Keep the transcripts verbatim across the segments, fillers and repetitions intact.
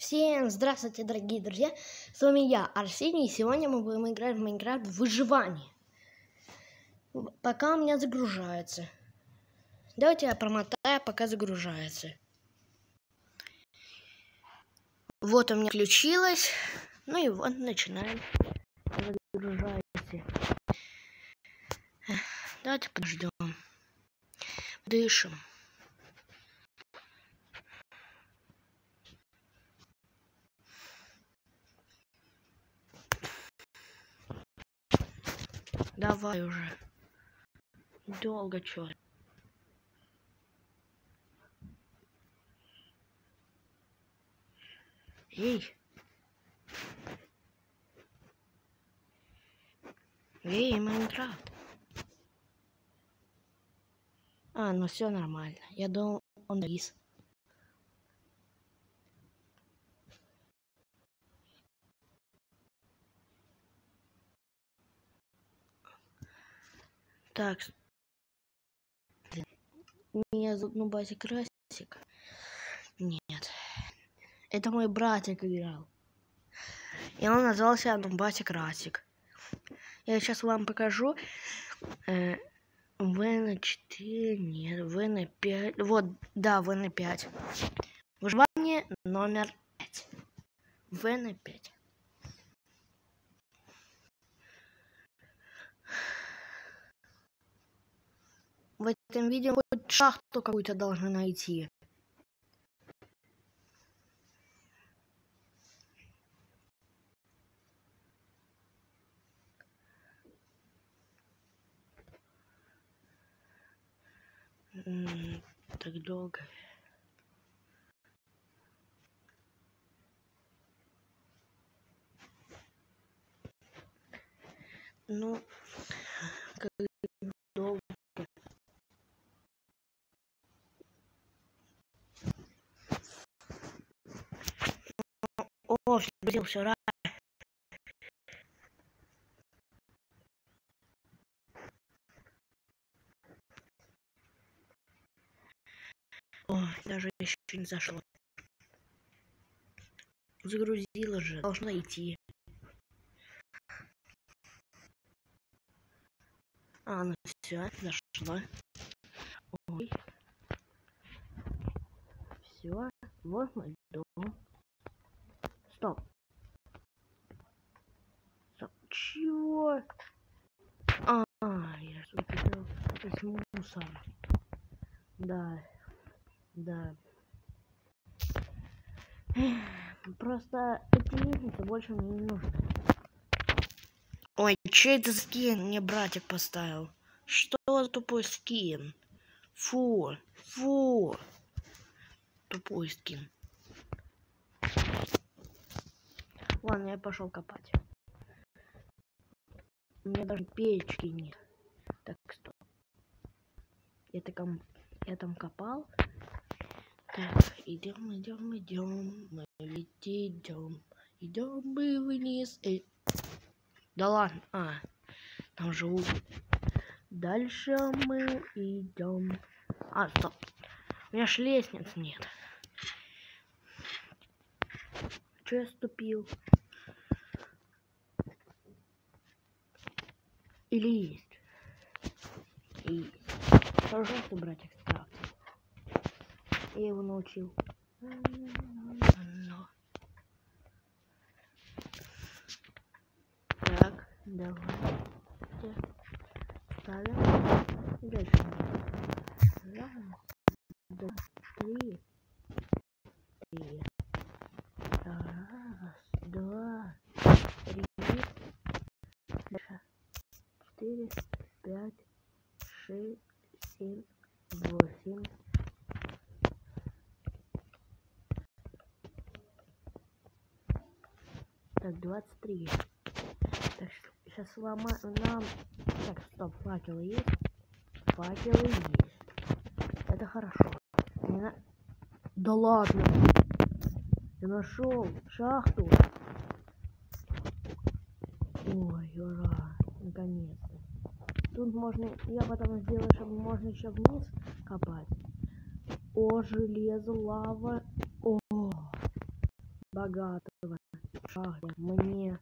Всем здравствуйте, дорогие друзья! С вами я, Арсений, и сегодня мы будем играть в Майнкрафт выживание. Пока у меня загружается. Давайте я промотаю, пока загружается. Вот у меня включилось. Ну и вот начинаем. Загружается. Давайте подождем. Дышим. Давай уже. Долго чё. Эй. Эй, Майнкрафт. А, ну все нормально. Я думал, он завис. Так. Меня зовут Нубасик Красик. Нет. Это мой братик играл. И он назвался Нубасик Красик. Я сейчас вам покажу. Э, В на четыре, нет, В на пять. Вот, да, В на пять. Выживание номер пять. В на пять. В этом видео хоть шахту какую-то должны найти. М-м, так долго. Ну, как долго. О, все, все рано. О, даже еще не зашло. Загрузила же, должна идти. А, ну все, зашла. Ой. Все, вот мой дом. Стоп. Стоп. Чего? А, я же хотел с мусором. Да, да. Просто эти лестницы больше мне не нужны. Ой, че это скин мне братик поставил? Что за тупой скин? Фу, фу. Тупой скин. Ладно, я пошел копать. У меня даже печки нет. Так, стоп. Я, там, я там копал. Так, идем, идем, идем. Мы ведь идем. Идем мы вниз. Э... Да ладно. А, там живу. Дальше мы идем. А, стоп. У меня ж лестниц нет. Че я ступил? Или есть? Есть. Пожалуйста, братик, ставь. Я его научил. Так, давай. Ставим. Дальше. Раз, два, три. Три. Раз, два, три. Дальше. Четыре, пять, шесть, семь, восемь. Так, двадцать три. Так, сейчас сломаем нам... Так, стоп, факелы есть? Факелы есть. Это хорошо. Не на... Да ладно. Я нашел шахту. Ой, ура. Наконец-то. Тут можно... Я потом сделаю, чтобы можно еще вниз копать. О, железо, лава. О, богатого шахте мне.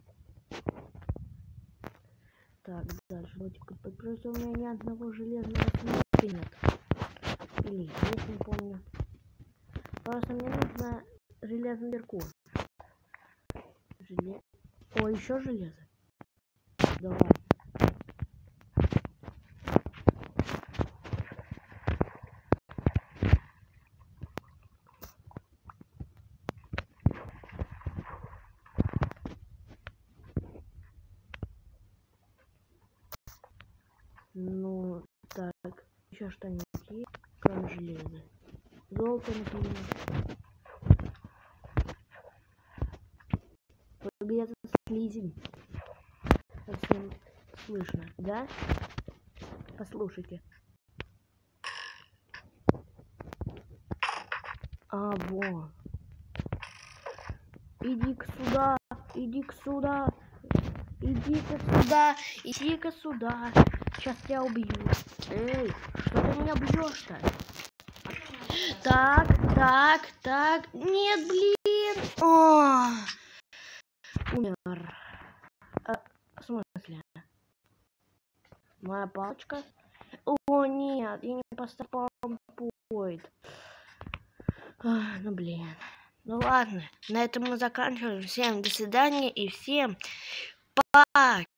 Так, дальше. Просто у меня ни одного железного слитка нет. Или есть, не помню. Просто мне нужно железный Меркур. Желе... О, еще железо. Давай. Ну, так, еще что-нибудь есть, кроме железа. Золото, например. Где-то слизень. Совсем слышно, да? Послушайте. А, во. Иди-ка сюда, иди-ка сюда, иди-ка сюда, иди-ка сюда. Сейчас тебя убью. Эй, что ты меня бьешь-то? Так, так, так. Нет, блин. О, умер. А, в смысле? Моя палочка? О, нет, я не поставил пампоид. Ну, блин. Ну, ладно, на этом мы заканчиваем. Всем до свидания и всем пока.